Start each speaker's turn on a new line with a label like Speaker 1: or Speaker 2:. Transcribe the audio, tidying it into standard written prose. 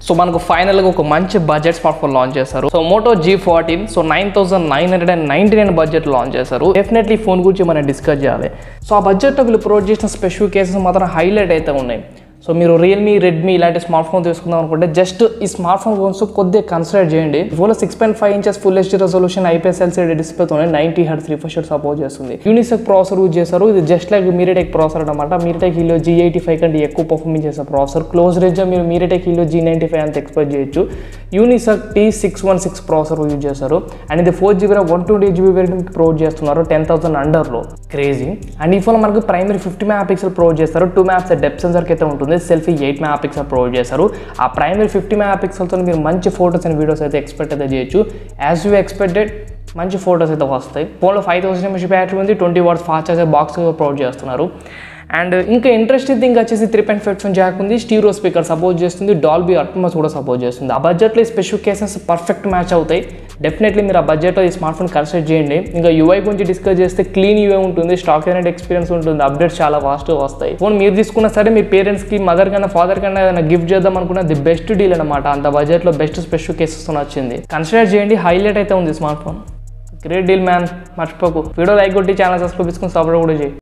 Speaker 1: So మనకు ఫైనల్గా ఒక మంచి బడ్జెట్ స్మార్ట్ ఫోన్ లాంచ్ చేశారు. So Moto G14 so 9999 budget launch చేశారు. డెఫినెట్లీ ఫోన్ గురించి మనం డిస్కస్ చేయాలి. సో ఆ బడ్జెట్లో వీళ్ళు ప్రొవైడ్ చేసిన స్పెసిఫికేషన్స్ మాత్రం హైలైట్ అయితే ఉన్నాయి. సో మీరు రియల్మీ, రెడ్మీ ఇలాంటి స్మార్ట్ ఫోన్ తీసుకుందాం అనుకుంటే జస్ట్ ఈ స్మార్ట్ ఫోన్ ఫోన్స్ కొద్దిగా కన్సిడర్ చేయండి. ఫోన్లో 6.5 inches full HD resolution IPS LCD డిస్ప్లేతోనే 90 Hz రిఫ్రెష్ రేట్ సపోర్ట్ చేస్తుంది. యూనిసెక్ ప్రాసెసర్ యూజ్ చేశారు. ఇది జస్ట్ లైక్ మీడియాటెక్ ప్రాసెసర్ అనమాట. మీడియాటెక్ హీలియో G85 కంటే ఎక్కువ పర్ఫార్మెన్స్ చేసే ప్రాసెసర్. క్లోజ్ రేంజ్ మీరు మీడియాటెక్ హీలియో G95 అంత ఎక్స్పెక్ట్ చేయొచ్చు. యూనిసెక్ T616 ప్రాసెసర్ యూజ్ చేశారు. అండ్ ఇది 4GB 128GB వేరియంట్ ప్రొవైడ్ చేస్తున్నారు 10,000 అండర్లో. క్రేజీ. అండ్ ఈ ఫోన్ మనకు ప్రైమరీ 50 MP ప్రొవైడ్ చేస్తారు. 2 MP డెప్త్ సెన్సర్కి అయితే ఉంటుంది. సెల్ఫీ 8 MP ప్రొవైడ్ చేశారు. ఆ ప్రైమరీ 50 MP మీరు మంచి ఫోటోస్ అండ్ వీడియోస్ అయితే ఎక్స్పెక్ట్ అయితే చేయొచ్చు. యాజ్ యూ ఎక్స్పెక్టెడ్ మంచి ఫోటోస్ అయితే వస్తాయి. ఫోన్లో 5000 mAh బ్యాటరీ ఉంది. 20 watts fast charger box provide చేస్తున్నారు. అండ్ ఇంకా ఇంట్రెస్టింగ్ థింగ్ వచ్చేసి 3.5 జాక్ ఉంది. స్టీరియో స్పీకర్ సపోర్ట్ చేస్తుంది. డాల్బీ అట్మాస్ కూడా సపోర్ట్ చేస్తుంది. ఆ బడ్జెట్లో ఈ స్పెసిఫికేషన్స్ పర్ఫెక్ట్ మ్యాచ్ అవుతాయి. డెఫినెట్లీ మీరు ఆ బడ్జెట్లో ఈ స్మార్ట్ ఫోన్ కన్సిడర్ చేయండి. ఇంకా UI గురించి డిస్కస్ చేస్తే క్లీన్ UI ఉంటుంది. స్టాక్ వేరియంట్ ఎక్స్పీరియన్స్ ఉంటుంది. అప్డేట్స్ చాలా ఫాస్ట్గా వస్తాయి. ఫోన్ మీరు తీసుకున్నా సరే మీ పేరెంట్స్కి, మదర్ కన్నా, ఫాదర్ కన్నా ఏదైనా గిఫ్ట్ చేద్దాం అనుకున్న ది బెస్ట్ డీల్ అనమాట. అంత బడ్జెట్లో బెస్ట్ స్పెసిఫికేషన్స్ వచ్చింది. కన్సిడర్ చేయండి. హైలైట్ అయితే ఉంది smart phone. Great deal man. మర్చిపోకు. వీడియో లైక్ కొట్టి ఛానల్ సబ్స్క్రైబ్ చేసుకుని సపోర్ట్ కూడా చేయి.